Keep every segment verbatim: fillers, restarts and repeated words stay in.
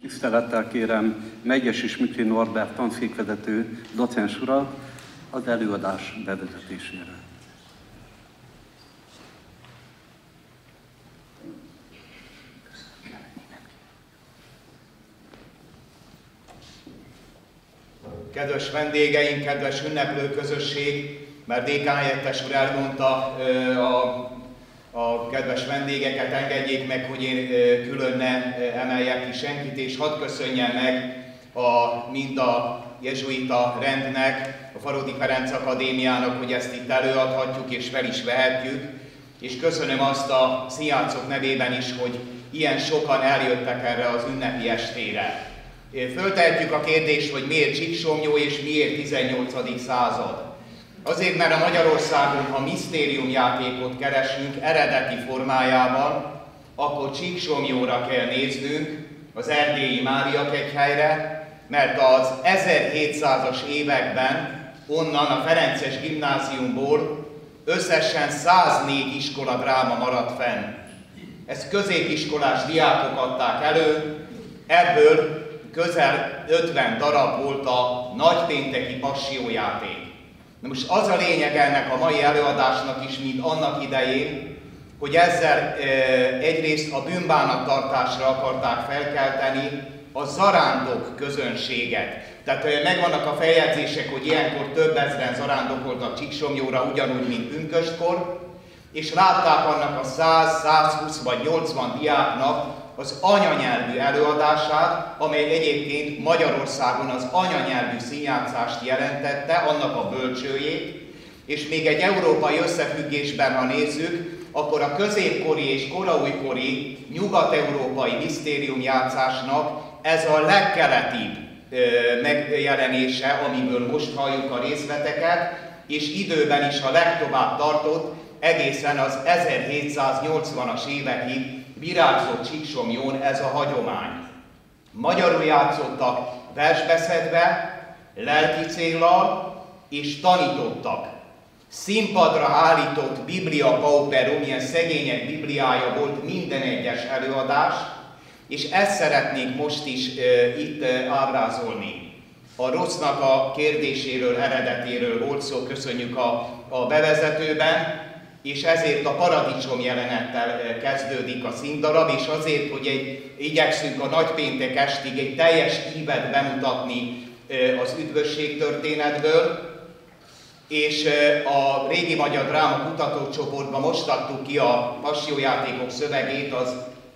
Tisztelettel kérem Megyesi Smikli Norbert tanszékvezető docens urat az előadás bevezetésére. Kedves vendégeink, kedves ünneplő közösség, mert dékán helyettes úr elmondta a, a kedves vendégeket, engedjék meg, hogy én külön ne emeljek ki senkit, és hadd köszönjem meg a, mind a jezsuita rendnek, a Farodi Ferenc Akadémiának, hogy ezt itt előadhatjuk és fel is vehetjük, és köszönöm azt a színjátszók nevében is, hogy ilyen sokan eljöttek erre az ünnepi estére. Föltehetjük a kérdést, hogy miért Csíksomlyó és miért tizennyolcadik század. Azért, mert a Magyarországon, ha misztériumjátékot keresünk eredeti formájában, akkor Csíksomlyóra kell néznünk, az erdélyi Máriakegyhelyre, mert az ezerhétszázas években onnan a Ferences gimnáziumból összesen száznégy iskola dráma maradt fenn. Ezt középiskolás diákok adták elő, ebből közel ötven darab volt a nagypénteki passió-játék. Na most az a lényeg ennek a mai előadásnak is, mint annak idején, hogy ezzel e, egyrészt a bűnbánattartásra akarták felkelteni a zarándok közönséget. Tehát e, megvannak a feljegyzések, hogy ilyenkor több ezren zarándokoltak Csíksomlyóra, ugyanúgy, mint pünköstkor, és látták annak a száz, százhúsz vagy nyolcvan diáknak az anyanyelvű előadását, amely egyébként Magyarországon az anyanyelvű színjátszást jelentette, annak a bölcsőjét, és még egy európai összefüggésben, ha nézzük, akkor a középkori és koraújkori nyugat-európai misztériumjátszásnak ez a legkeletibb ö, megjelenése, amiből most halljuk a részleteket, és időben is a legtovább tartott, egészen az ezerhétszáznyolcvanas évekig virágzott Csíksomlyón ez a hagyomány. Magyarul játszottak versbeszédbe, lelki céllal, és tanítottak. Színpadra állított biblia pauperum, ilyen szegények bibliája volt minden egyes előadás, és ezt szeretnénk most is e, itt e, ábrázolni. A rossznak a kérdéséről, eredetéről volt szó, köszönjük a, a bevezetőben, és ezért a paradicsom jelenettel kezdődik a színdarab, és azért, hogy egy, igyekszünk a nagypéntek estig egy teljes ívet bemutatni az üdvösség történetből, és a Régi Magyar Dráma Kutatócsoportban most adtuk ki a passió-játékok szövegét, az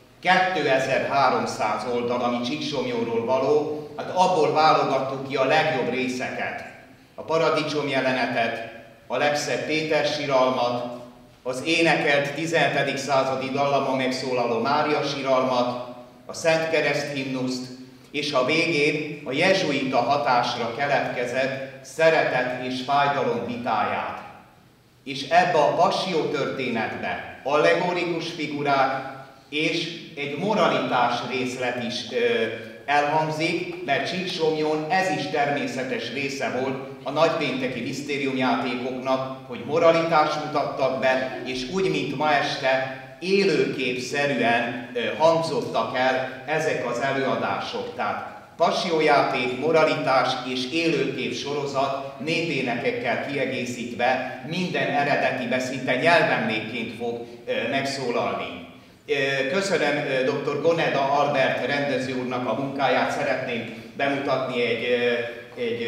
kétezer-háromszáz oldal, ami Csíksomlyóról való, hát abból válogattuk ki a legjobb részeket. A paradicsom jelenetet, a legszebb Péter siralmat, az énekelt tizenhetedik századi dallama megszólaló Mária siralmat, a Szent Kereszt himnuszt, és a végén a jezsuita hatásra keletkezett szeretet és fájdalom vitáját. És ebbe a passió történetbe allegorikus figurák és egy moralitás részlet is ö, elhangzik, mert Csíksomlyón ez is természetes része volt a nagypénteki misztériumjátékoknak, hogy moralitást mutattak be, és úgy, mint ma este, élőképszerűen hangzottak el ezek az előadások. Tehát passió-játék, moralitás és élőkép sorozat népénekekkel kiegészítve minden eredetibe szinte nyelvemlékként fog megszólalni. Köszönöm dr. Goneda Albert rendező úrnak a munkáját, szeretném bemutatni egy, egy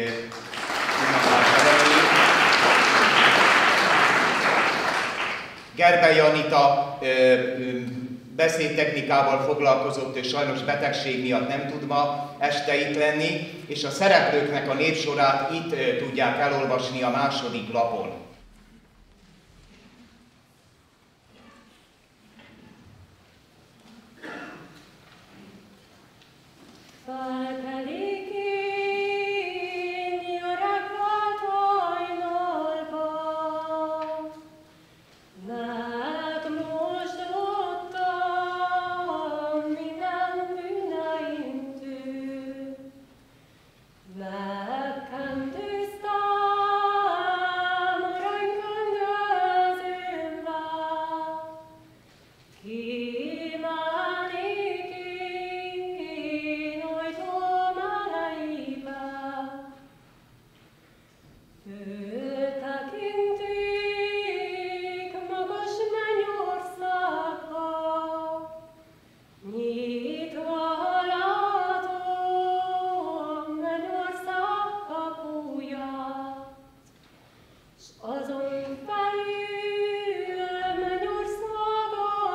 Gerbei Anita beszédtechnikával foglalkozott, és sajnos betegség miatt nem tud ma este itt lenni, és a szereplőknek a névsorát itt tudják elolvasni a második lapon. Mora azon felül mennyország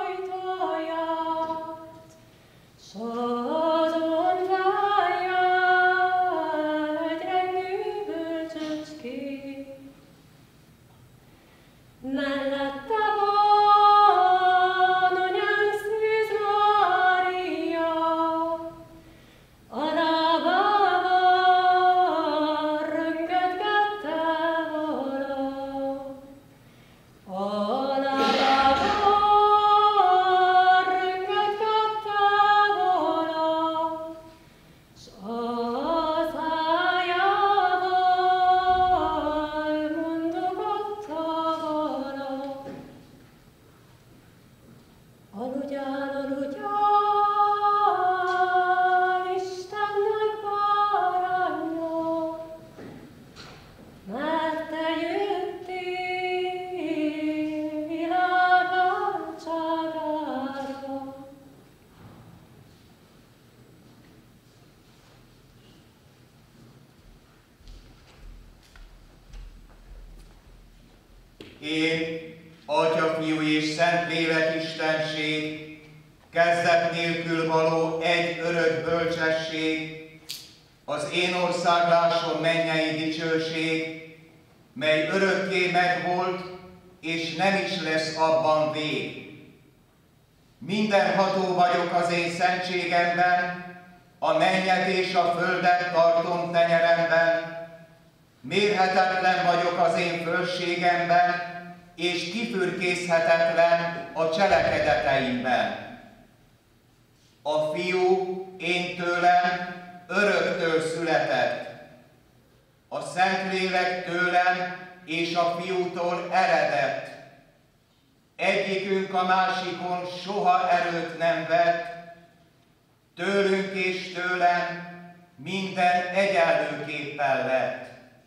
ajtaját, s azon várjál egy rengő bölcsöcskét. Mellette van anyánk Szűz Mária, alábában röntgetgette vala. Alábában röntgetgette vala, s az ájával mondogatta vala. Aludjál, aludjál, Istennek bárányja, mert te jöttél világ váltságára. Én, Atya, Fiú és Szentlélek Istenség, kezdet nélkül való egy örök bölcsesség, az én országlásom mennyei dicsőség, mely örökké megvolt, és nem is lesz abban vég. Mindenható vagyok az én szentségemben, a mennyet és a földet tartom tenyeremben, mérhetetlen vagyok az én fölségemben, és kifürkészhetetlen a cselekedeteimben. A Fiú én tőlem öröktől született, a Szentlélek tőlem és a Fiútól eredett. Egyikünk a másikon soha erőt nem vett, tőlünk és tőlem minden egyenlőképpen lett.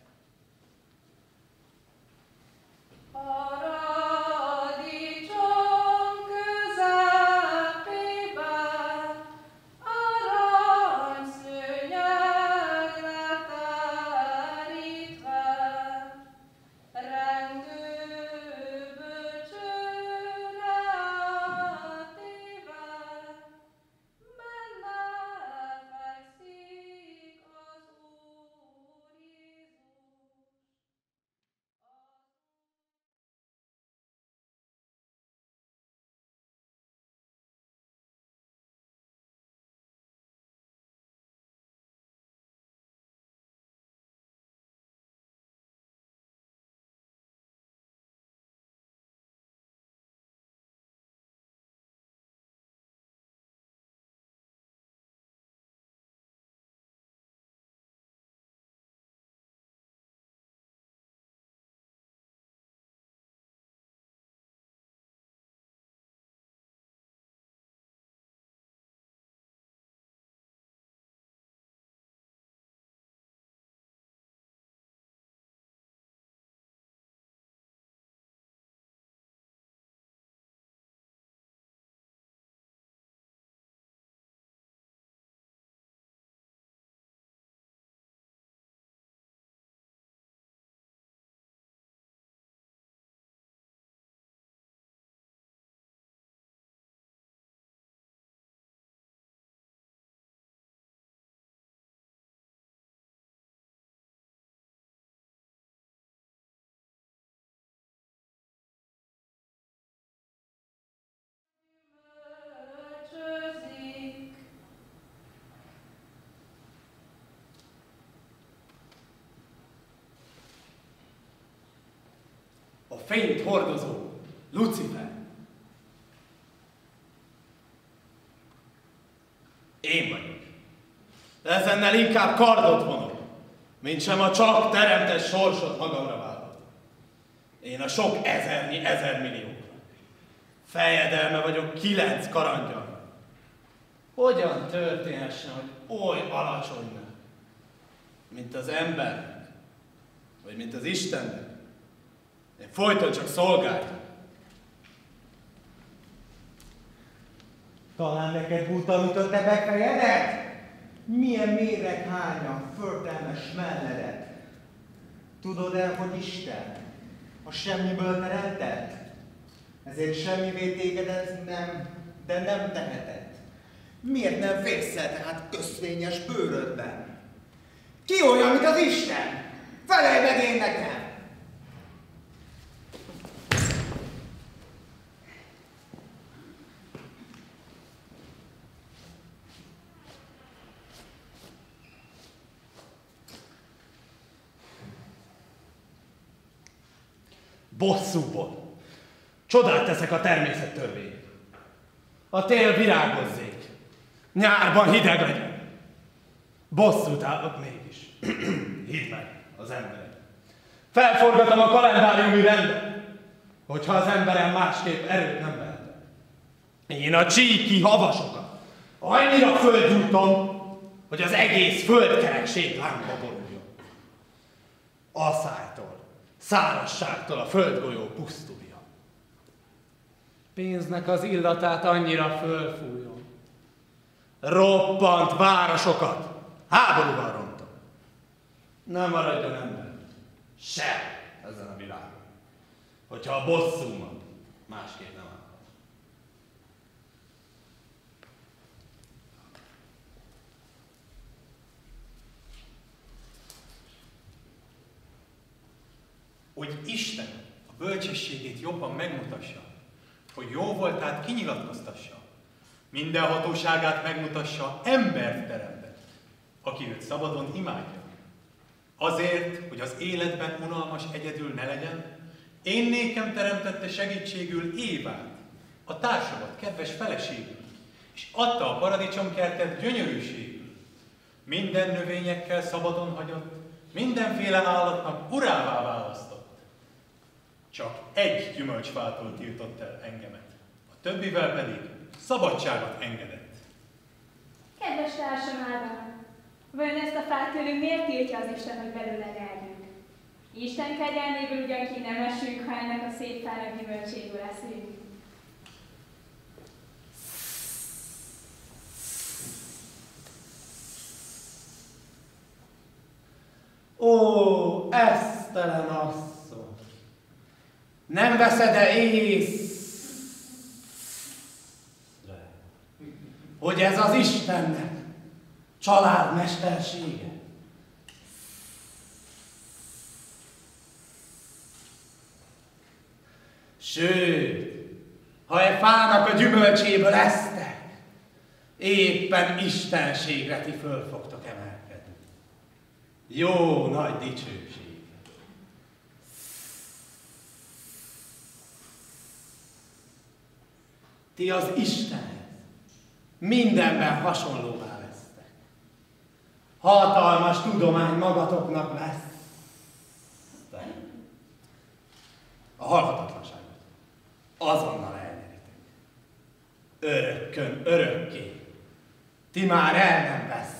Paradicsom közepében aranyszőnyeg leterítve, rengő bölcsőre átéve, benne fekszik az Úr Jézus. A fényt hordozó Lucifer. Én vagyok. Ezennel inkább kardot vonok, mint sem a csak teremtett sorsot magamra vállalom. Én a sok ezernyi ezermillióknak. Fejedelme vagyok kilenc karangyal. Hogyan történhessen, hogy oly alacsonynál, mint az embernek, vagy mint az Istennek? Én folyton csak szolgáltam. Talán neked búton ütötte be fejedet? Milyen méreghánya, földtelmes melledet. Tudod el, hogy Isten a semmiből teremtett. Ezért semmivé téged ez nem, de nem tehetett. Miért nem fészel tehát köszvényes bőrödben? Ki olyan, mint az Isten? Felelj meg én nekem! Bosszúból. Csodát teszek a természet törvény. A tél virágozzék. Nyárban hideg legyen. Bosszút állok mégis. Hidd meg, az emberek. Felforgatom a kalendáriumi rendet, hogyha az emberem másképp erőt nem vehet. Én a csíki havasokat annyira földgyújtom, hogy az egész földkerekség lángba boruljon. Asszálytól, szárazságtól a földgolyó pusztulja. Pénznek az illatát annyira fölfújom. Roppant városokat háborúval rontom. Nem maradjon ember, se ezen a világon, hogyha a bosszúmat másképp nem akar. Hogy Isten a bölcsességét jobban megmutassa, hogy jó voltát kinyilatkoztassa, minden hatóságát megmutassa, embert teremtett, aki őt szabadon imádja. Azért, hogy az életben unalmas egyedül ne legyen, én nékem teremtette segítségül Évát, a társamat, kedves feleségül, és adta a paradicsomkertet gyönyörűségül. Minden növényekkel szabadon hagyott, mindenféle állatnak urává választott. Csak egy gyümölcsfától tiltott el engemet, a többivel pedig szabadságot engedett. Kedves társam Ádám, vajon ezt a fát tőlünk miért tiltja az Isten, hogy belőle legyünk? Isten kegyelméből ugyan ki nem esünk, ha ennek a szép fának gyümölcséből eszünk. Ó, esztelen asszony! Nem veszed-e észre, hogy ez az Istennek családmestersége? Sőt, ha e fának a gyümölcséből esztek, éppen istenségre ti föl fogtok emelkedni. Jó nagy dicsőség. Ti az Istenhez mindenben hasonlóvá lesztek. Hatalmas tudomány magatoknak lesz. A halhatatlanságot azonnal elnyeritek. Örökkön, örökké. Ti már el nem vesz.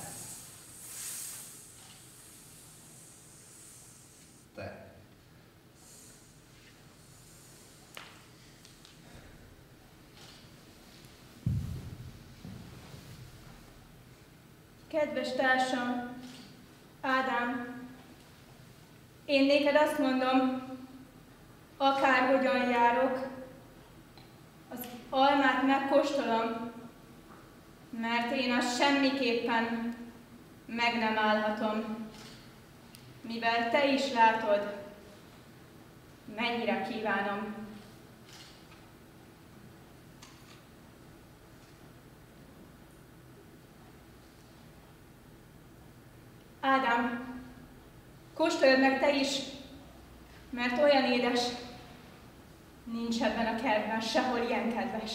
Kedves társam, Ádám, én néked azt mondom, akárhogyan járok, az almát megkóstolom, mert én azt semmiképpen meg nem állhatom, mivel te is látod, mennyire kívánom. Ádám, kóstold meg te is, mert olyan édes, nincs ebben a kertben sehol ilyen kedves.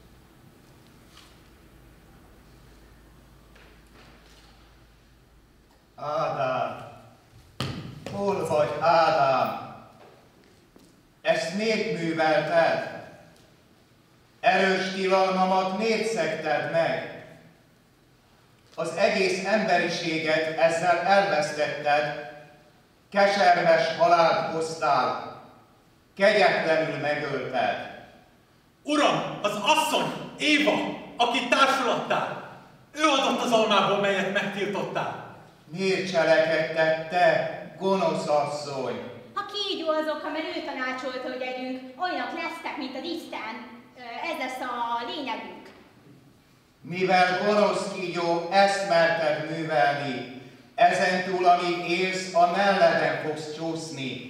Ádám, hol vagy, Ádám? Ezt miért művelted? Erős tilalmamat miért szegted meg? Az egész emberiséget ezzel elvesztetted, keserves halált hoztál, kegyetlenül megölted. Uram, az asszony, Éva, akit társulattál, ő adott az almából, melyet megtiltottál. Miért cselekedted te, gonosz asszony? A kígyó azok, mert ő tanácsolta, hogy együnk, olyanok lesztek, mint az Isten. Ez lesz a lényegünk. Mivel gonosz kígyó, ezt merted művelni, ezentúl, amíg élsz, a melleden fogsz csúszni.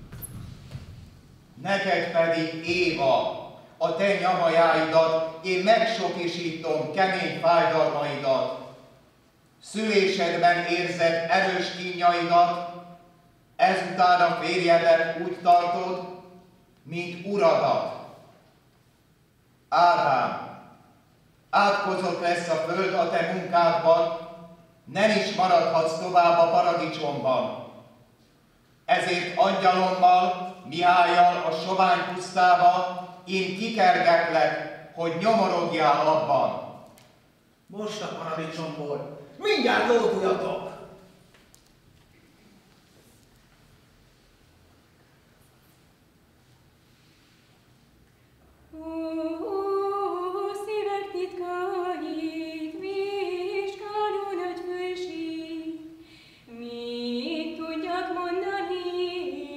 Neked pedig, Éva, a te nyavajáidat, én megsokisítom kemény fájdalmaidat. Szülésedben érzett erős kínjaidat, ezután a férjedet úgy tartod, mint uradat. Ádám, átkozott lesz a föld a te munkádban, nem is maradhatsz tovább a paradicsomban. Ezért angyalommal, Mihályal a sovány pusztába én kikergetlek, hogy nyomorogjál abban. Most a paradicsomból, mindjárt lóduljatok! Szívek titkait vizsgáló nagy főség, mit tudjak mondani,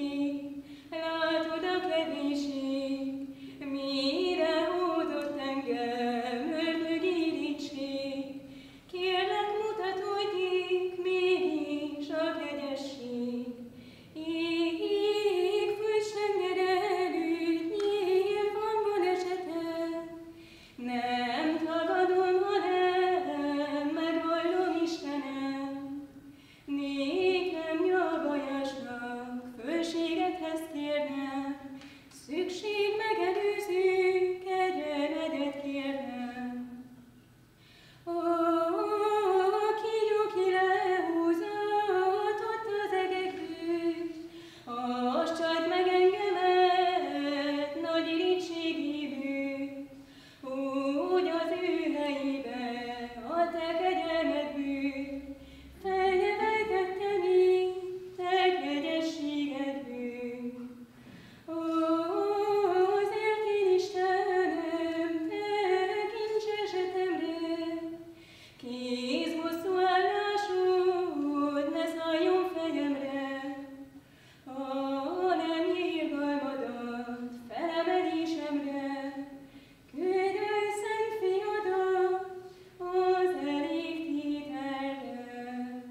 látod a kevéség, mire hódott engem ördög irítség. Kérlek, mutatódjék mégis a kegyesség, ég fölsenged előtt nyilván van esete. Nem tagadom, hanem megvallom, Istenem, nékem nyavajásnak fölségethez kérnem, szükség megelőző kegyelmedet kérnem. Ó, kígyó ki lehúzott ott az egekből, azt csalt meg engemet nagy irítségéből, úgy az ő helyébe a te kegyelmedből, felneveltettem én te kegyességedből. Ó, azért én Istenem, tekints esetemre, kész bosszú állásod ne szálljon fejemre, hanem irgalmadat felemelésemre, küldöd szent fiadat az elégtételre.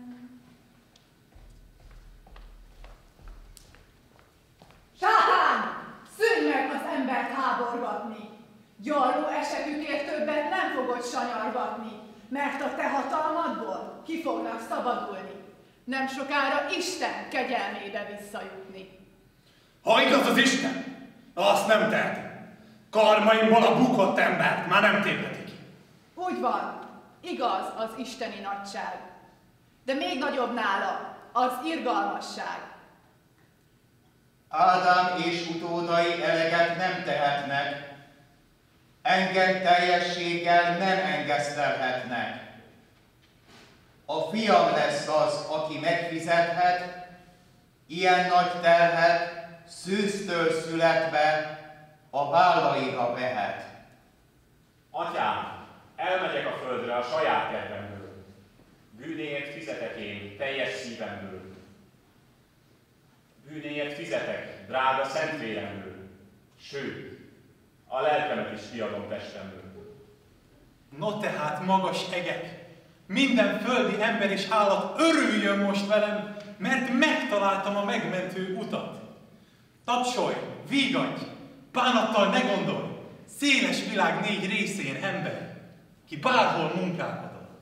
Sátán! Szűnj meg az embert háborgatni! Gyarló esetükért többet nem fogod sanyargatni, mert a te hatalmadból ki fognak szabadulni. Nem sokára Isten kegyelmébe visszajutni. Ha igaz az Isten, azt nem teheti. Karmaimból a bukott embert már nem téphetik. Úgy van, igaz az isteni nagyság, de még nagyobb nála az irgalmasság. Ádám és utódai eleget nem tehetnek, engem teljességgel nem engesztelhetnek. A fiam lesz az, aki megfizethet, ilyen nagy terhet szűztől születve a vállaira vehet. Atyám, elmegyek a földre a saját kedvemből. Bűnéért fizetek én teljes szívemből. Bűnéért fizetek drága szentvéremből. Sőt, a lelkemet is kiadom testemből. No tehát, magas egek, minden földi ember és állat örüljön most velem, mert megtaláltam a megmentő utat. Tapsolj, vígadj, bánattal ne gondolj, széles világ négy részén ember, ki bárhol munkálkodott.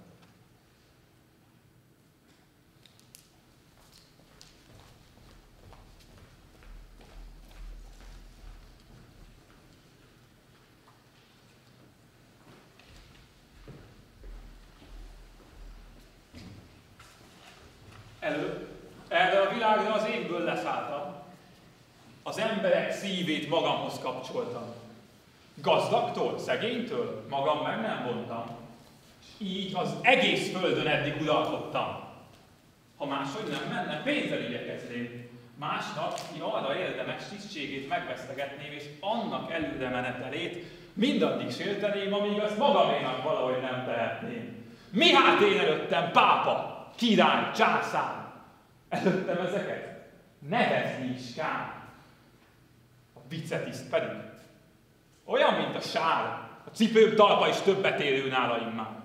Elő, erre a világra az égből leszálltam. Az emberek szívét magamhoz kapcsoltam. Gazdagtól, szegénytől magam meg nem vontam. És így az egész földön eddig uralkodtam. Ha máshogy nem menne, pénzzel igyekezném. Másnak ki arra érdemes tisztségét megvesztegetném, és annak előre menetelét mindaddig sérteném, amíg azt magaménak valahogy nem tehetném. Mi hát én előttem pápa, király, császár? Előttem ezeket? nevezni is kár. A vicetiszt pedig olyan, mint a sál, a cipők talpa is többet érő nála immár.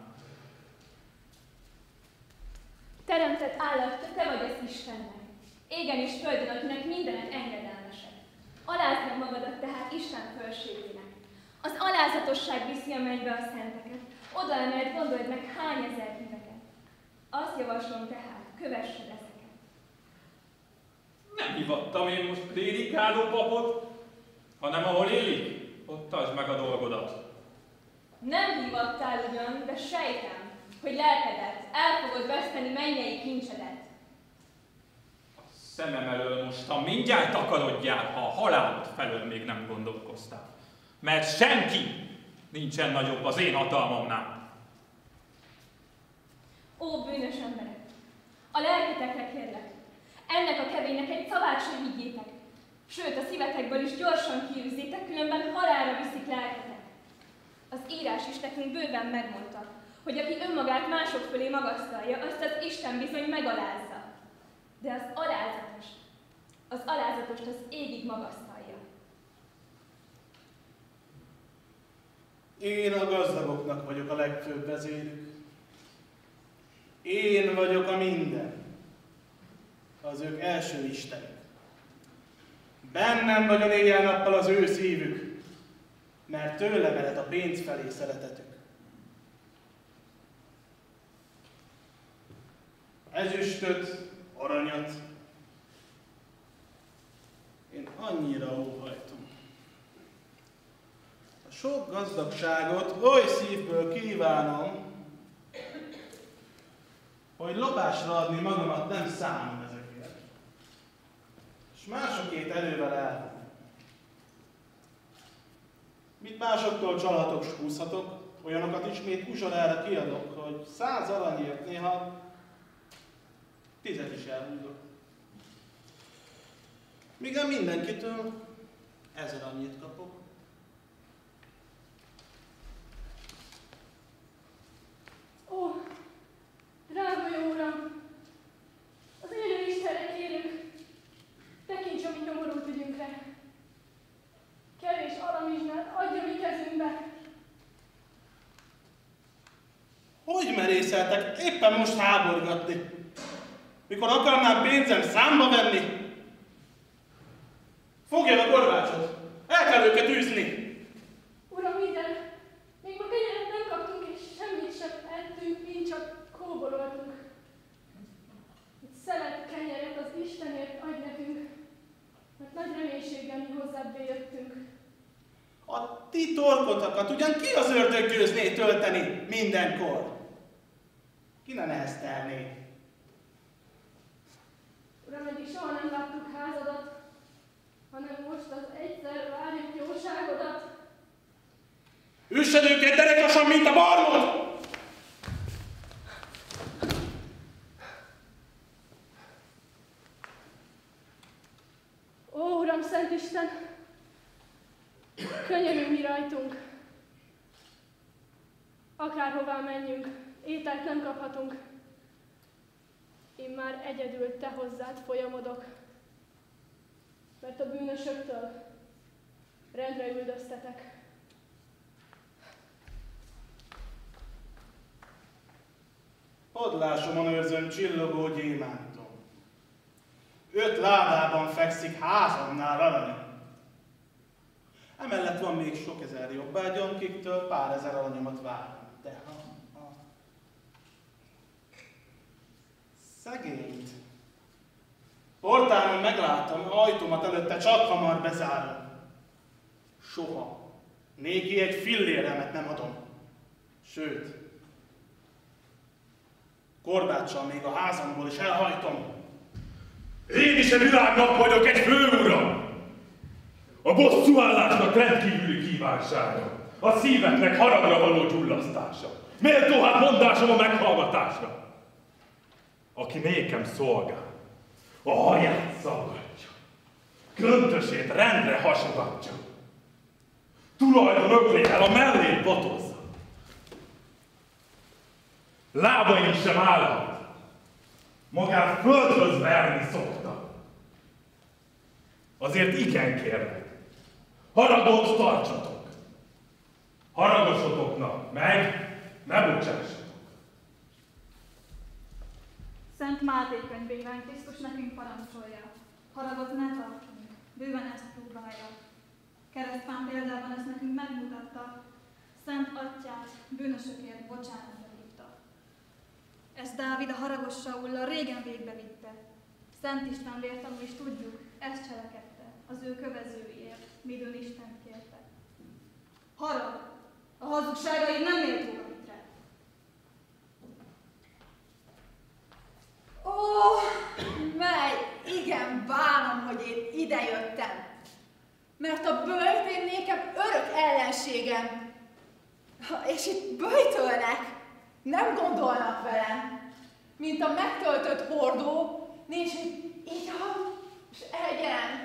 Teremtett állat, te vagy az Istennek, égen és földön, akinek mindenet engedelmesek. Alázd meg magadat tehát Isten fölségének. Az alázatosság viszi a mennybe a szenteket, oda emelt, gondold meg hány ezer híveket. Azt javaslom tehát, kövessed ezeket. Nem hivattam én most prédikáló papot, hanem ahol élik, ott tartsd meg a dolgodat. Nem hívattál ugyan, de sejtem, hogy lelkedet el fogod veszteni mennyei kincsedet. A szemem elől mostan mindjárt takarodjál, ha a halálod felől még nem gondolkoztál. Mert senki nincsen nagyobb az én hatalmamnál. Ó, bűnös emberek! A lelketekre kérlek, ennek a kevénynek egy szavát sem higgyétek, sőt a szívetekből is gyorsan kiűzzétek, különben halálra viszik lelketek. Az írás is nekünk bőven megmondta, hogy aki önmagát mások fölé magasztalja, azt az Isten bizony megalázza. De az alázatost, az alázatost az égig magasztalja. Én a gazdagoknak vagyok a legfőbb vezérük. Én vagyok a minden. Az ők első istenük. Bennem vagyon éjjel-nappal az ő szívük, mert tőlem ered a pénz felé szeretetük. Ezüstöt, aranyat én annyira óhajtom. A sok gazdagságot oly szívből kívánom, hogy lopásra adni magamat nem számom ezekért, és másokét erővel elvenni. Mit másoktól csalhatok, s húzhatok, olyanokat ismét uzsorára kiadok, hogy száz aranyért néha tízet is elhúzok. Míg a mindenkitől ezer annyit kapok. Ó, drága jó Uram! Az élő Istenre kérünk, tekints a mi nyomorult ügyünkre. Kevés aramizsnát adja mi kezünkbe. Hogy merészeltek éppen most háborgatni? Mikor akarnám pénzem számba venni? Fogja a korbácsot! El kell őket űzni! Uram, minden, még ma kenyeret nem kaptunk, és semmit sem ettünk, mind csak kóboroltunk. Egy szelet kenyeret az Istenért adj nekünk, mert nagy reménységgel mi hozzád bejöttünk. A ti torkotakat ugyan ki az ördög győzné tölteni mindenkor? Ki ne neheztelné? Uram, eddig soha nem láttuk házadat, hanem most az egyszer várjuk jóságodat. Üssed őket derekasan, mint a barmod! Ó, Uram, Szent Isten, könyörülj mi rajtunk. Akárhová menjünk, ételt nem kaphatunk. Én már egyedül te hozzád folyamodok, mert a bűnösöktől rendre üldöztetek. Padlásomon őrzöm csillogó gyémántom. Öt ládában fekszik házamnál arany. Emellett van még sok ezer jobbágyom, akiktől pár ezer aranyomat várom. De ha, ha szegényt portálon meglátom, ajtómat előtte csak hamar bezárom. Soha. Néki egy filléremet nem adom. Sőt, korbáccsal még a házamból is elhajtom. Én is a világnak vagyok egy főura! A bosszúállásnak rendkívüli kívánsága, a szíveknek haragra való gyullasztása, méltó hát mondásom a meghallgatásra. Aki nékem szolgál, a haját szaggatja, köntösét rendre hasogatja, tulajdon öklével a mellét botozza. Lábain sem állhat, magát földhöz verni szokta. Azért igen kérlek. Haragot tartsatok. Haragosodoknak meg ne bocsássatok. Szent Máté könyvében Krisztus nekünk parancsolja. Haragot ne tartsunk, bőven ezt próbálja. Keresztfán példában ezt nekünk megmutatta, Szent Atyát bűnösökért bocsánatra hívta. Ezt Dávid a haragos Saullal régen végbevitte. Szent István vértanú is tudjuk, ezt cselekedte az ő kövezőiért, midőn Isten kérte. Harag, a hazugságaid nem méltóak ittre. Ó, mely, igen, bánom, hogy én idejöttem. Mert a böjtén nékem örök ellenségem. És itt böjtölnek, nem gondolnak velem. Mint a megtöltött hordó, nincs itt igyam, és egyen.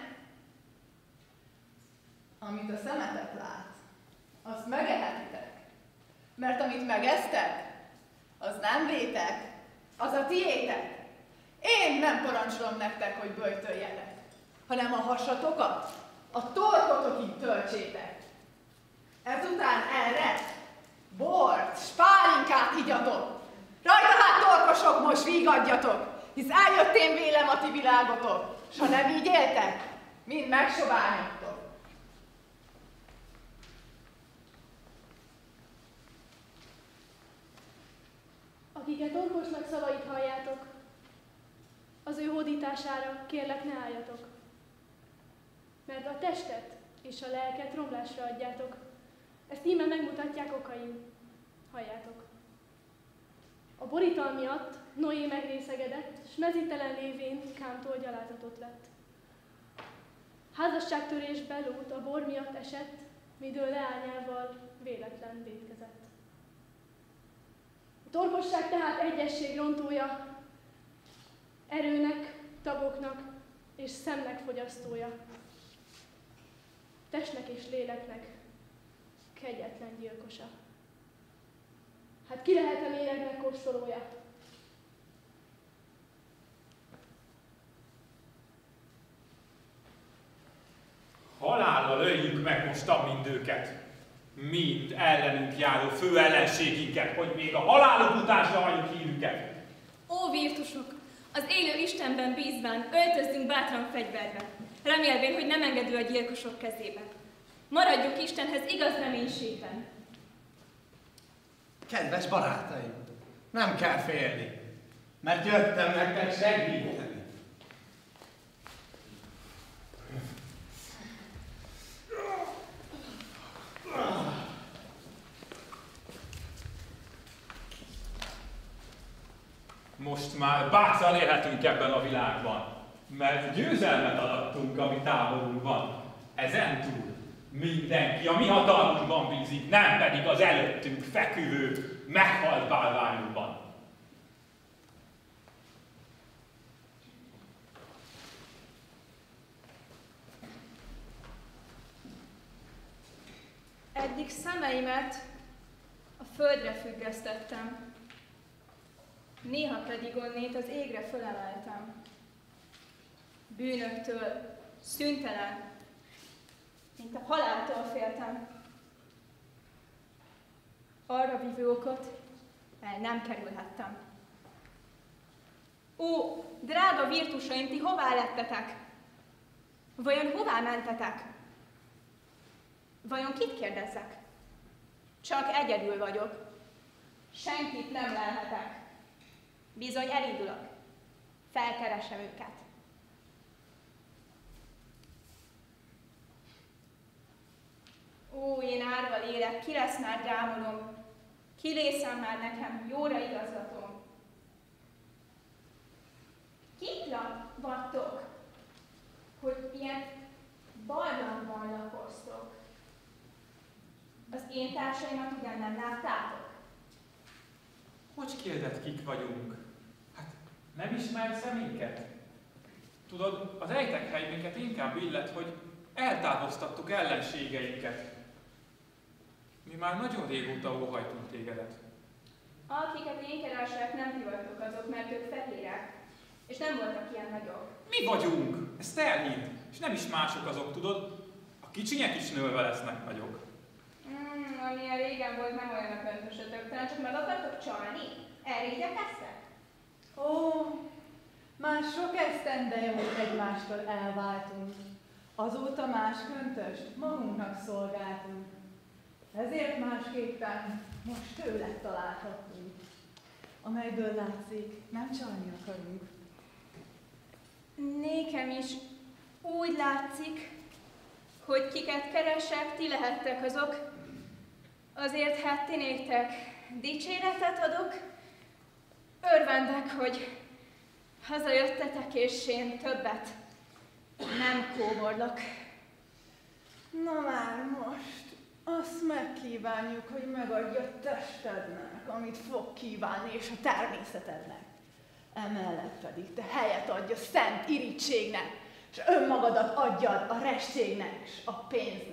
Amit a szemetek lát, azt megehetitek. Mert amit megesztek, az nem vétek, az a tiétek. Én nem parancsolom nektek, hogy böjtöljetek, hanem a hasatokat, a torkotokig töltsétek. Ezután erre bort, spálinkát igyatok. Rajta hát torkosok, most vígadjatok, hisz eljött én vélem a ti világotok, s ha nem így éltek, mind megsoványodtok. Akiket orvosnak szavait halljátok, az ő hódítására kérlek ne álljatok, mert a testet és a lelket romlásra adjátok. Ezt íme megmutatják okaim. Halljátok. A borital miatt Noé megrészegedett, s mezítelen lévén Kámtól gyalázatot lett. Házasságtörésbe Lót a bor miatt esett, midől leányával véletlen vétkezett. A torkosság tehát egyesség rontója, erőnek, tagoknak és szemnek fogyasztója. Testnek és léleknek kegyetlen gyilkosa. Hát ki lehet a léleknek kóstolója? Halállal öljük meg mostan mind őket, mind ellenünk járó fő ellenségünket, hogy még a halálok után se halljuk hírünket. Ó, virtusok! Az élő Istenben bízván öltözzünk bátran fegyverbe, remélvén, hogy nem engedő a gyilkosok kezébe. Maradjunk Istenhez igaz reménységben. Kedves barátaim, nem kell félni, mert jöttem nektek segíteni. Most már bátran élhetünk ebben a világban, mert győzelmet adattunk a mi táborunkban. Ezentúl mindenki a mi hatalmunkban bízik, nem pedig az előttünk feküvő, meghalt bálványunkban. Eddig szemeimet a földre függesztettem, néha pedig onnét az égre fölemeltem. Bűnöktől szüntelen, mint a haláltól féltem. Arra vívő okot el nem kerülhettem. Ó, drága virtusaim, ti hová lettetek? Vajon hová mentetek? Vajon kit kérdezzek? Csak egyedül vagyok. Senkit nem lelhetek. Bizony elindulok. Felkeresem őket. Ó, én árva lélek, ki lesz már gyámolom? Ki lészem már nekem, jóra igazgatom? Kik vagytok, hogy ilyen barlangban lakoztok? Az én társaimat ugyan nem láttátok? Hogy kérded, kik vagyunk? Hát nem ismersz minket? Tudod, az ejtekhely minket inkább illet, hogy eltávoztattuk ellenségeinket. Mi már nagyon régóta óhajtunk tégedet. Akiket én keresek, nem ti vagytok azok, mert ők fehérek. És nem voltak ilyen nagyok. Mi vagyunk, ezt elhidd, és nem is mások azok, tudod, a kicsinyek is nőve lesznek nagyok. Hmm, amilyen régen volt, nem olyan a köntösötök, talán csak meg akartok csalni? Erre igyekeztek? Ó, már sok esztende volt egymástól elváltunk. Azóta más köntöst magunknak szolgáltunk. Ezért másképpen most tőle találhattunk, amelyből látszik, nem csalni akarunk. Nékem is úgy látszik, hogy kiket keresek, ti lehettek azok. Azért hát ti néktek dicséretet adok. Örvendek, hogy hazajöttetek, és én többet nem kóborlak. Na már most, azt megkívánjuk, hogy megadja testednek, amit fog kívánni, és a természetednek. Emellett pedig te helyet adj a szent irítségnek, és önmagadat adjad a restségnek és a pénznek.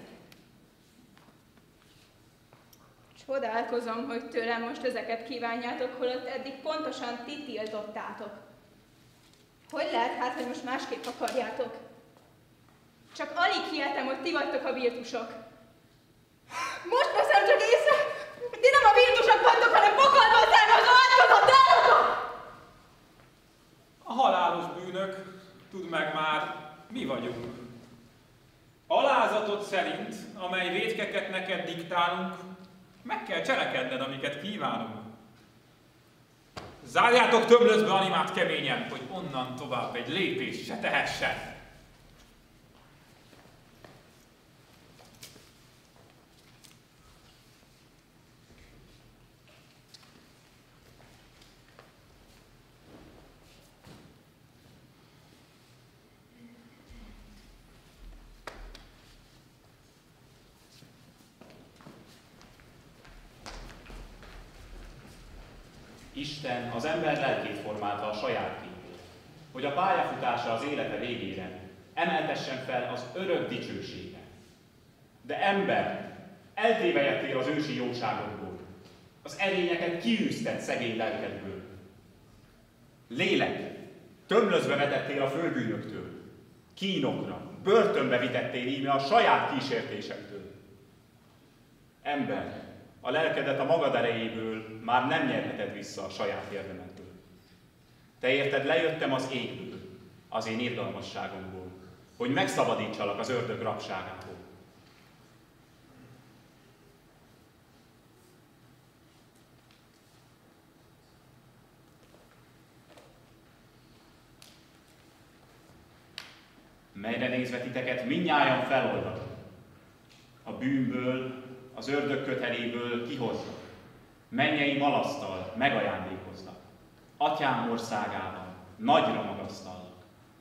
Csodálkozom, hogy tőlem most ezeket kívánjátok, holott eddig pontosan ti tiltottátok. Hogy lehet hát, hogy most másképp akarjátok? Csak alig hihetem, hogy ti vagytok a virtusok. Most veszem csak észre, hogy ti nem a virtusok vagytok, hanem pokolból származó átkozott állatok! A halálos bűnök, tudd meg már, mi vagyunk. Alázatod szerint, amely vétkeket neked diktálunk, meg kell cselekedned, amiket kívánunk. Zárjátok tömlözbe animát keményen, hogy onnan tovább egy lépést se tehessen. Isten az ember lelkét formálta a saját képére, hogy a pályafutása az élete végére emeltessen fel az örök dicsőségre. De ember, eltévejettél az ősi jóságokból, az erényeket kiűzted szegény lelkedből. Lélek, tömlözve vetettél a földbűnöktől, kínokra, börtönbe vitettél íme a saját kísértésektől. Ember, a lelkedet a magad erejéből már nem nyerheted vissza a saját érdemedből. Te érted, lejöttem az égből, az én irgalmasságomból, hogy megszabadítsalak az ördög rabságából. Melyre nézve titeket mindnyájan feloldalak. A bűnből, az ördög köteléből kihoznak. Mennyei malasztal megajándékoznak. Atyám országában nagyra magasztalnak.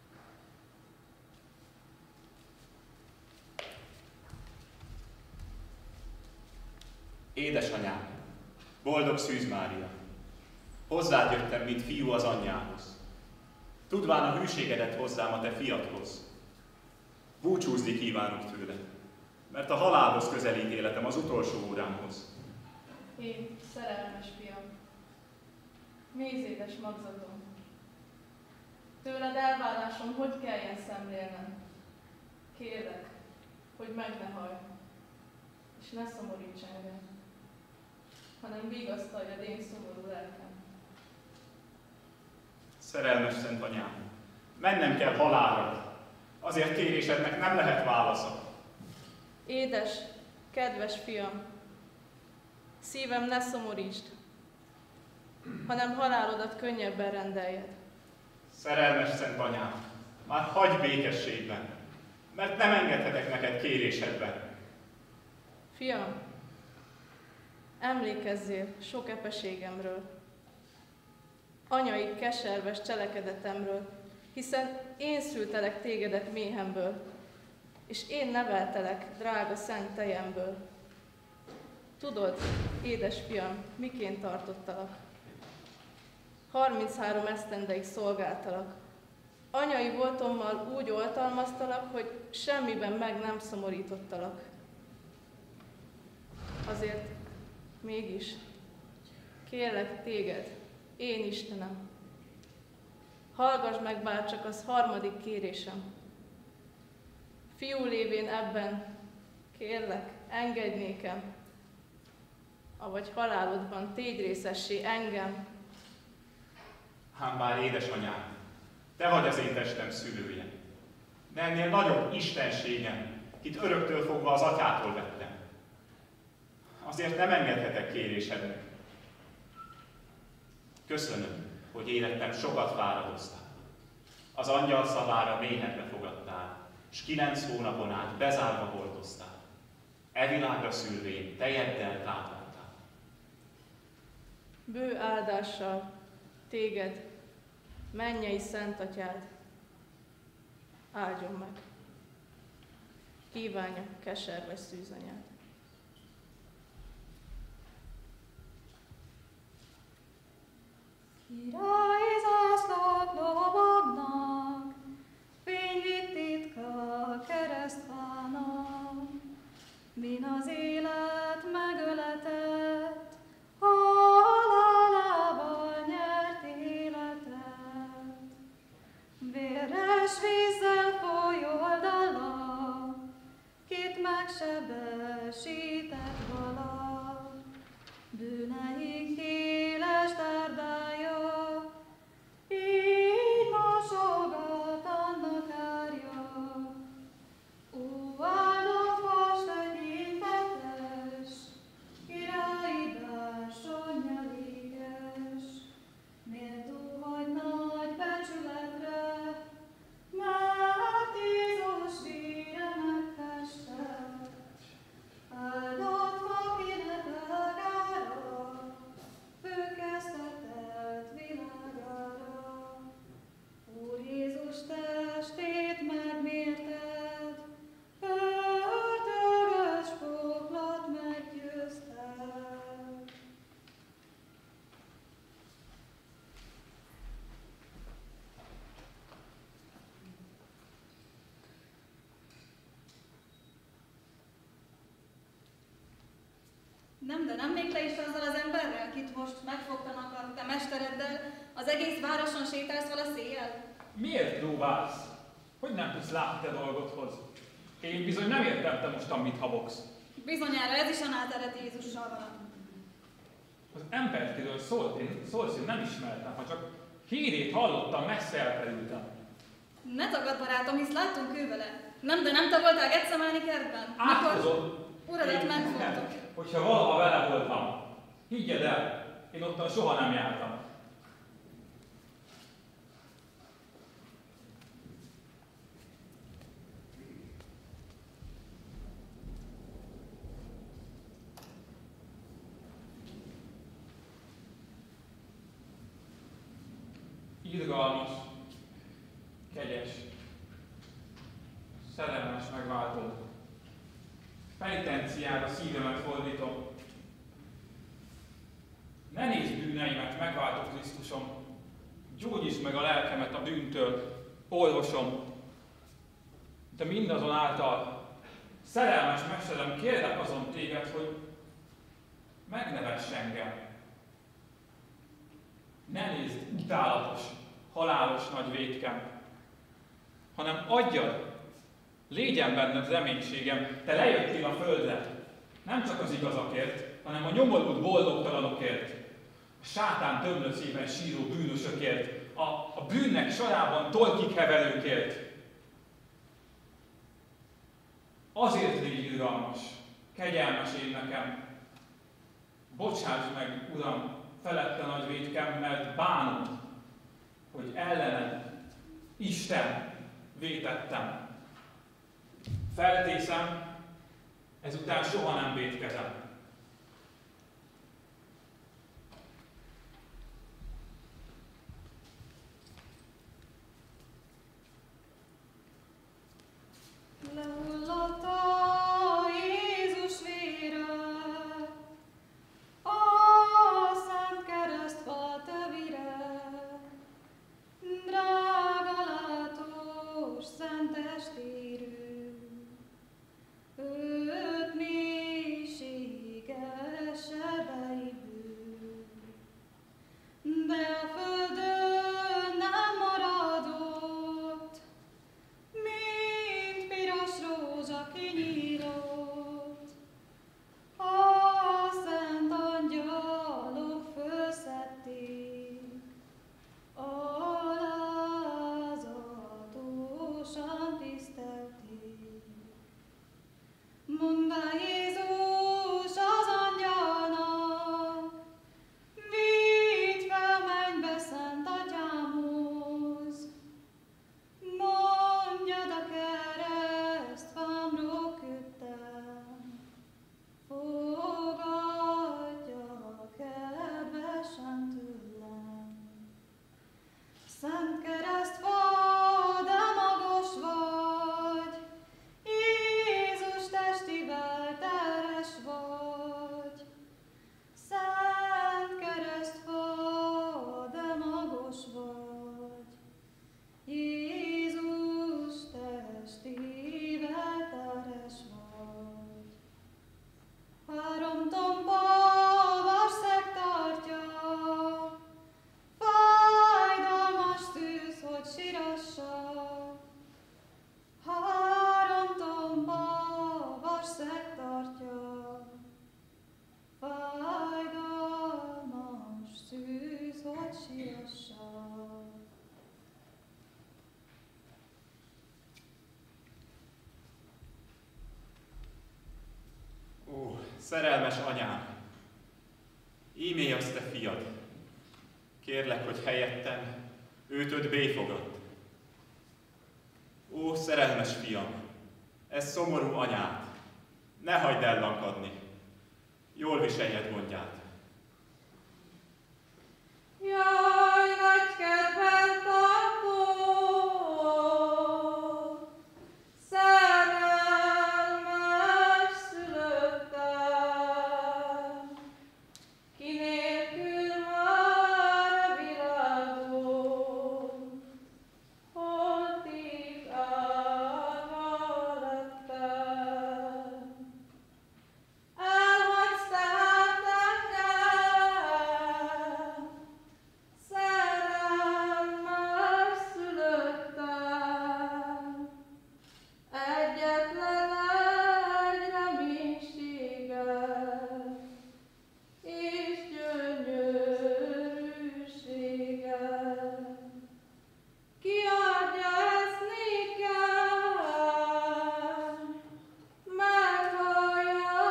Édesanyám, boldog Szűz Mária, hozzád jöttem, mint fiú az anyjához. Tudván a hűségedet hozzám a te fiadhoz. Búcsúzni kívánok tőle, mert a halálhoz közelít életem az utolsó órámhoz. Én, szerelmes fiam, mézédes magzatom, tőled elválásom hogy kelljen szemlélnem? Kérlek, hogy meg ne hallj, és ne szomoríts engem, hanem vigasztaljad én szomorú lelkem. Szerelmes Szent Anyám, mennem kell halálra, azért kérésednek nem lehet válasza. Édes, kedves fiam, szívem ne szomorítsd, hanem halálodat könnyebben rendeljed. Szerelmes Szent Anyám, már hagyj békességben, mert nem engedhetek neked kérésedben. Fiam, emlékezzél sok epeségemről, anyai keserves cselekedetemről, hiszen én szültelek tégedet méhemből, és én neveltelek drága szent tejemből. Tudod, édes fiam, miként tartottalak? harminchárom esztendeig szolgáltalak. Anyai voltommal úgy oltalmaztalak, hogy semmiben meg nem szomorítottalak. Azért mégis kérlek téged, én Istenem, hallgass meg bárcsak az harmadik kérésem. Fiú lévén ebben, kérlek, engedj nékem, avagy halálodban tégy részessé engem. Hám bár édesanyám, te vagy az én testem szülője, de ennél nagyobb istenségem, kit öröktől fogva az atyától vettem. Azért nem engedhetek kérésednek. Köszönöm, hogy életem sokat fáradoztál. Az angyal szavára méhekre fogadtál, s kilenc hónapon át bezárva hordoztál. E világra szülvén tejeddel tápláltál. Bő áldással téged, mennyei szent atyád, áldjon meg. Kívánja keserves szűzanyád. Királyi zászlók lobognak, fényvitt titka keresztfának, min az élet megöletett, halálával nyert életet. Véres vízzel foly oldala, kit megsebesített vala, bűneink éles tárdája, így mosogat annak árja. Ó, áldott vas tekintetes, királyi bársony éges, méltó vagy nagy becsületre, mert Jézus vére megfestett. Áldott akinek ágára, fölkeztetett világára. Úr Jézus testét megmérted, ördögös poklat meggyőzted. Nem, de nem még te is azzal az emberrel, kit most megfogtanak a te mestereddel, az egész városon sétálsz vala széjjel? Miért próbálsz? Hogy nem tudsz látni te dolgodhoz? Én bizony nem értem te mostan mit habogsz. Bizonyára ez is a názáreti Jézussal van. Az ember, kiről szólt, én szólsz, én nem ismertem, ha csak hírét hallottam, messze elkerültem. Ne tagad, barátom, hisz láttunk ő vele. Nem, de nem te voltál Getsemáni kertben? Átkozom. Uradat megfogtuk. Hogyha valaha vele voltam, higgyed el, én ottan soha nem jártam. Irgalmas, kegyes, szerelmes megváltó. Penitenciára szívemet fordítom. Ne nézd bűneimet, megváltó Krisztusom, gyógyítsd meg a lelkemet a bűntől, orvosom. De mindazonáltal, szerelmes mesterem, kérlek azon téged, hogy megnevess engem. Ne nézd utálatos, halálos nagy vétkem, hanem adjad, légyen benned reménységem, te lejöttél a földre, nem csak az igazakért, hanem a nyomorult boldogtalanokért, a sátán tömlöcében síró bűnösökért, a, a bűnnek sorában torkig heverőkért. Azért légy irgalmas, kegyelmes én nekem. Bocsáss meg, Uram, felette nagy vétkem, mert bánom, hogy ellened, Isten, vétettem. Feltészem, ezután soha nem vétkezem. Lehullott a Jézus vére, a szent keresztfa tövire, drága látos szent testérő, őt mi Szerelmes anyám, ímé az te fiad. Kérlek, hogy helyettem őt öt fogad. Ó, szerelmes fiam, ez szomorú anyát, ne hagyd ellankadni, jól viseljed gondját. Jaj, nagy kedven tartó, szerelmes szülöttem, ki nélkül már a világon, holtig árva lettem. Elhagysz tehát engem, szerelmes szülöttem, egyetlen egy reménységet és gyönyörűséget. Kiadja ezt nékem, meghallja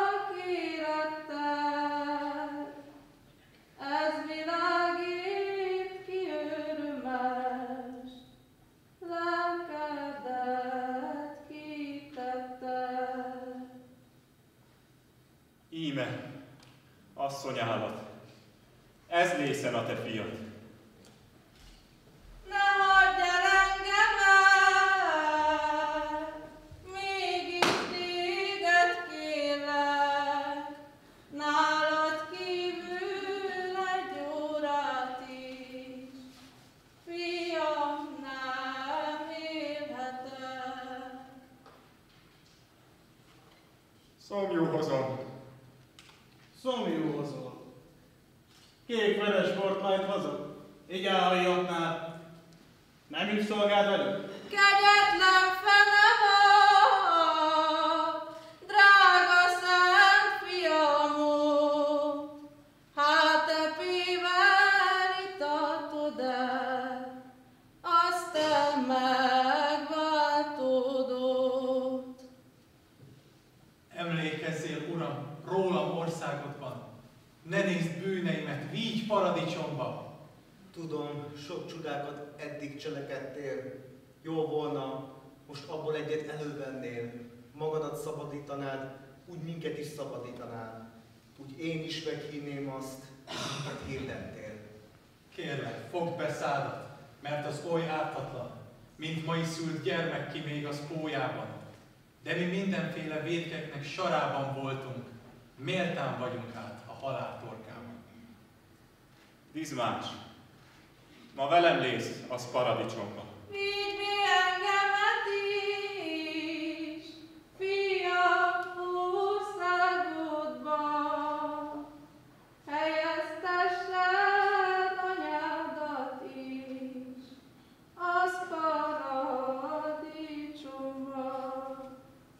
kérettet, ez világít ki örömes, lelkedet kitette. Íme, asszonyállat, ez lészen a te fiad. Ne hagyj el engemet, mégis téged kérlek, nálad kívül egy órát is, fiam, nem élhetek. Szomjú hozom. Szomjú hozom. Kék-veres bort majd hozok. Így állhatnál. Nem is szolgáld velük? Kegyetlen fene vagy, drága szent fiamó, hát epével itatod el azt te megváltódott. Emlékezzél, Uram, rólam országodban, ne nézd bűneimet, vigy paradicsomba. Tudom, sok csodákat eddig cselekedtél. Jó volna, most abból egyet elővennél. Magadat szabadítanád, úgy minket is szabadítanád. Úgy én is meghinném azt, amit hirdettél. Kérlek, fogd be szádat, mert az oly ártatlan, mint mai szült gyermek ki még az pólyában. De mi mindenféle vétkeknek sarában voltunk, méltán vagyunk át a halál torkában. Dizmás, ma velem lész az paradicsomba. Vigy mi engemet is, fiam, országodba, helyeztessed anyádat is, az paradicsomba.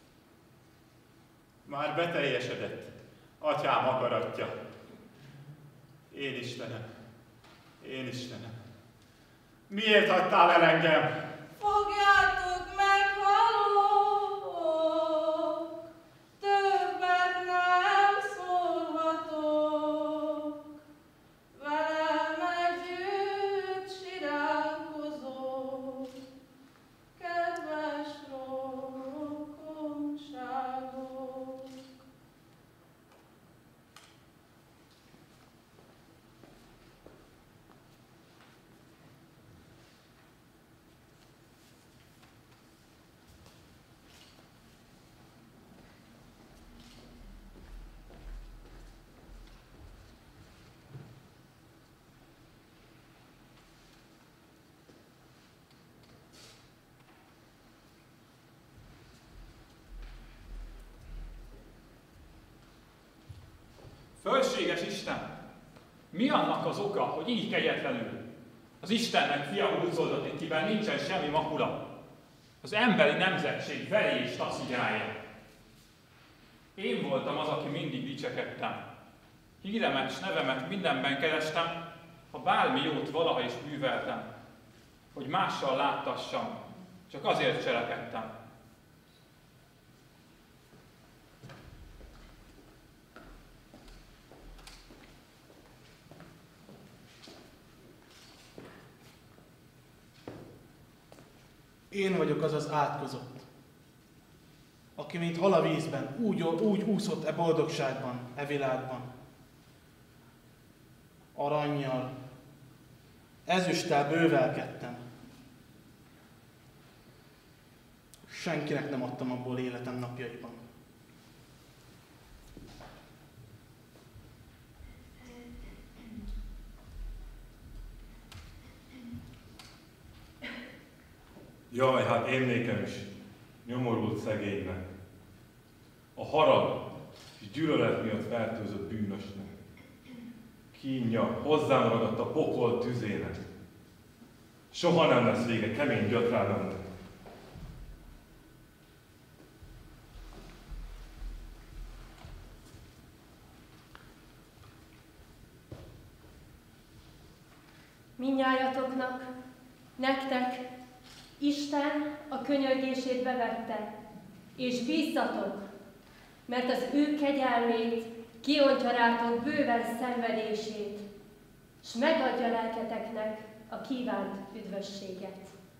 Már beteljesedett atyám akaratja. Én Istenem, én Istenem, miért hagytál el engem? Fogjátok meg, halók, többet nem szólhatok, velem együtt siránkozok, kedves rokonságok. Fölséges Isten! Mi annak az oka, hogy így kegyetlenül? Az Istennek fia húzódott, akiben nincsen semmi makula. Az emberi nemzetség veri és taszigálja. Én voltam az, aki mindig dicsekedtem. Híremet s nevemet mindenben kerestem, ha bármi jót valaha is műveltem, hogy mással láttassam, csak azért cselekedtem. Én vagyok az az átkozott, aki mint hal a vízben úgy, úgy úszott e boldogságban, e világban. Arannyal, ezüsttel bővelkedtem. Senkinek nem adtam abból életem napjaiban. Jaj, hát én nékem is nyomorult szegénynek. A harag és gyűlölet miatt fertőzött bűnösnek. Kínja hozzám ragadt a pokol tüzének. Soha nem lesz vége kemény gyötrelmemnek. Mindnyájatoknak, nektek Isten a könyörgését bevette, és bízzatok, mert az ő kegyelmét kiontja rátok bőven szenvedését, s megadja lelketeknek a kívánt üdvösséget.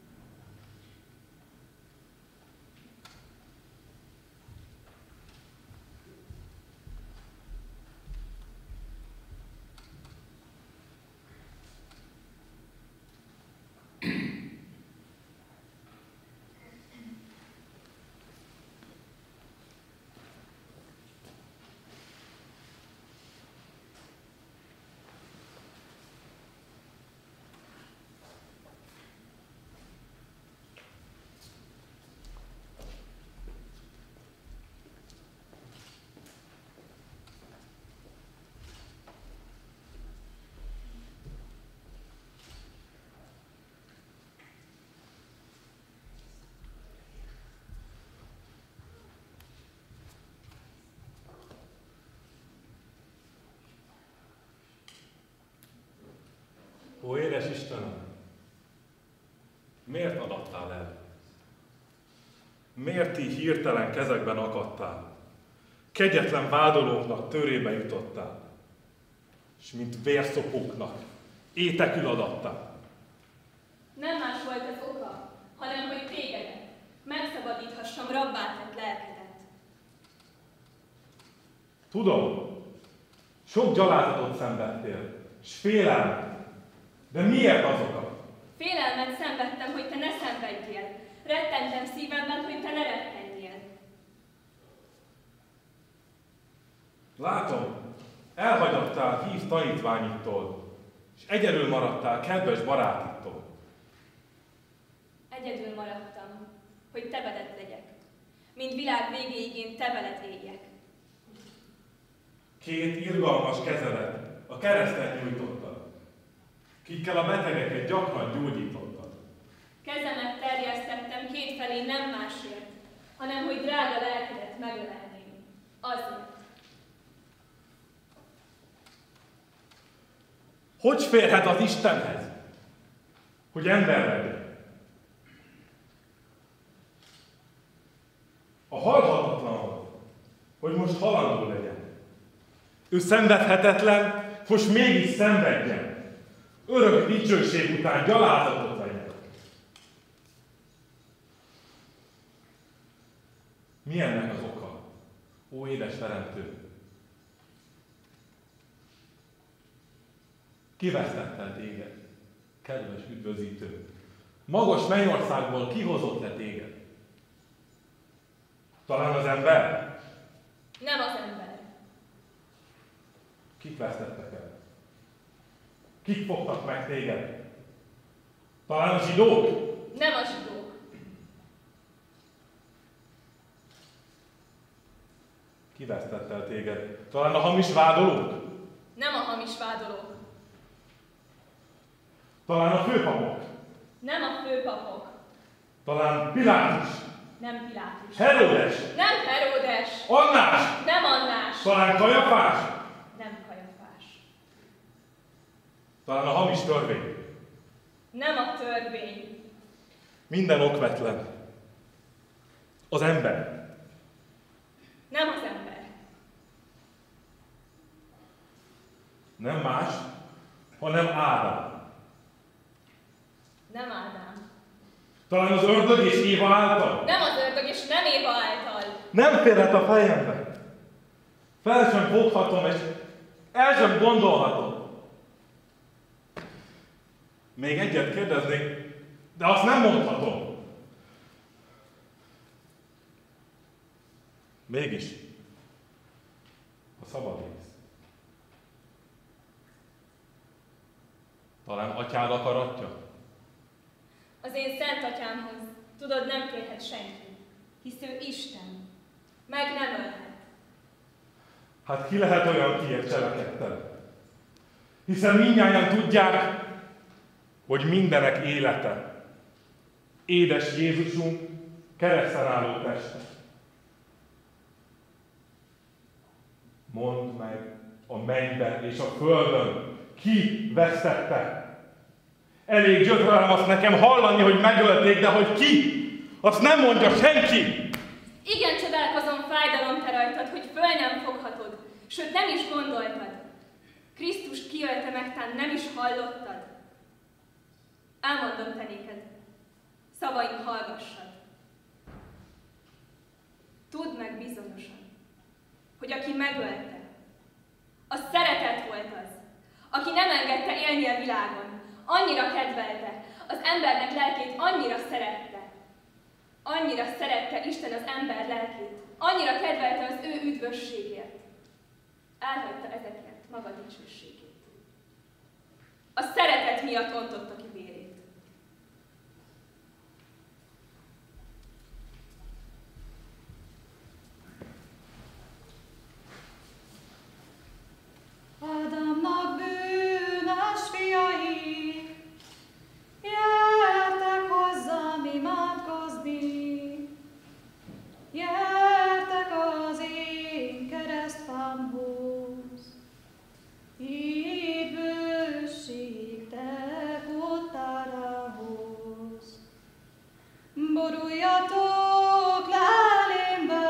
Ó, édes Istenem, miért adattál el? Miért így hirtelen kezekben akadtál? Kegyetlen vádolóknak törébe jutottál, és mint vérszopóknak étekül adattál. Nem más volt az oka, hanem hogy tégedet megszabadíthassam rabbá tett lelkedet. Tudom, sok gyalázatot szenvedtél, s félelmet. De miért azokat? Félelmet szenvedtem, hogy te ne szenvedjél. Rettentem szívemben, hogy te ne rettenjél. Látom, elhagyottál hív tanítványittól, és egyedül maradtál kedves barátittól. Egyedül maradtam, hogy te veled legyek. Mint világ végéig én te veled éljek. Két irgalmas kezedet a kereszten nyújtottad, kikkel a betegeket gyakran gyógyítottad. Kezemet terjesztettem kétfelé nem másért, hanem hogy drága lelkedet megölelném. Azért. Hogy férhet az Istenhez, hogy ember legyen? A halhatatlan, hogy most halandó legyen. Ő szenvedhetetlen, most mégis szenvedjen. Örök dicsőség után gyalázatot vegyen. Mi ennek az oka, ó édes Teremtő? Kivesztettel téged, kedves üdvözítő? Magas mennyországból kihozott le téged? Talán az ember? Nem az ember. Kik vesztettek el? Kik fogtak meg téged? Talán a zsidók? Nem a zsidók. Ki vesztett el téged? Talán a hamis vádolók? Nem a hamis vádolók. Talán a főpapok? Nem a főpapok. Talán Pilátus? Nem Pilátus. Heródes? Nem Heródes. Annás? Nem Annás. Talán Kajafás? Nem Kajafás. Talán a hamis törvény? Nem a törvény. Minden okvetlen. Az ember. Nem az ember. Nem más, hanem Ádám. Nem Ádám. Talán az ördög és Éva által? Nem az ördög és nem Éva által. Nem férhet a fejembe. Fel sem foghatom, és el sem gondolhatom. Még egyet kérdeznék, de azt nem mondhatom. Mégis. A szabad rész. Talán atyád akaratja? Az én szent atyámhoz, tudod, nem férhet senki, hisz ő Isten. Meg nem ölhet. Hát ki lehet olyan, kiért cselekedted? Hiszen mindnyájan tudják, hogy mindenek élete. Édes Jézusunk kereszten álló teste. Mondd meg a mennyben és a földön, ki vesztette? Elég gyötrelem azt nekem hallani, hogy megölték, de hogy ki? Azt nem mondja senki! Igen, csodálkozom fájdalom te rajtad, hogy föl nem foghatod, sőt nem is gondoltad. Krisztus kiölte meg, tán nem is hallottad. Elmondom te néked, szavaim hallgassad. Tudd meg bizonyosan, hogy aki megölte, az szeretet volt az, aki nem engedte élni a világon, annyira kedvelte, az embernek lelkét annyira szerette, annyira szerette Isten az ember lelkét, annyira kedvelte az ő üdvösségért. Elhagyta ezekért maga dicsőségét. A szeretet miatt ontotta ki vérét. Ádámnak bűnös fiai, gyertek hozzám imádkozni, gyertek az én keresztfámhoz, így bősítek oltárához. Boruljatok le elémbe,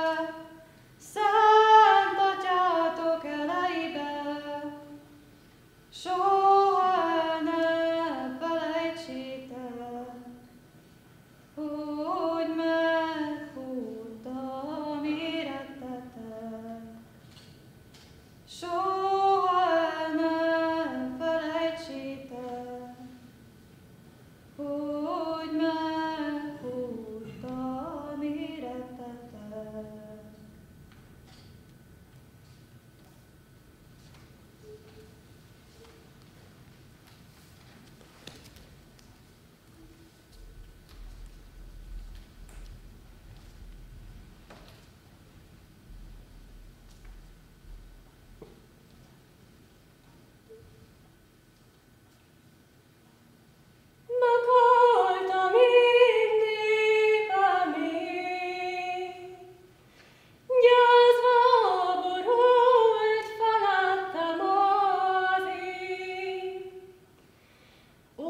szent atyátok eleibe, soha ne felejtsétek, hogy meghúrtam érettetek. Soha ne felejtsétek, hogy meghúrtam érettetek. Meghalt a én népem ég, gyászba borult felettem az ég. Ó,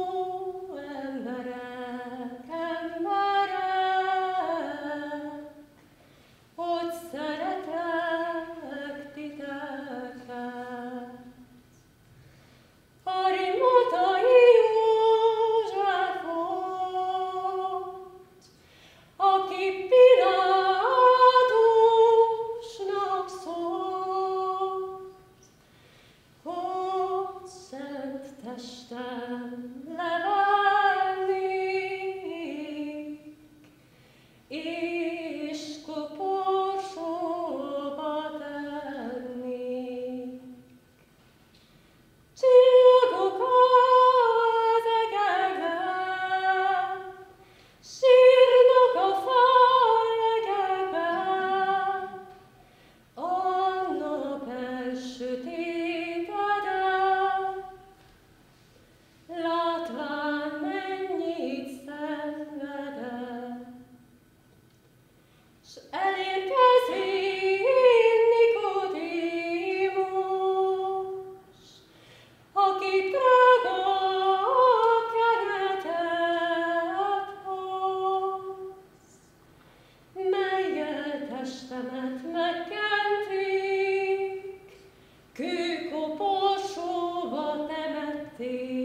emberek, emberek, hogy szeretek titeket. Arimathai József volt, aki Pilátusnak szólt, hogy szent testem levennék, és koporsóba tennék. Csillagok az egekben, sírnak a fellegekben, a nap elsötétedett, látván mennyit szenvedett. S elérkezik Nikodémus, aki drága kenetet hoz, melyel testemet megkenték, kőkoporsóba temették.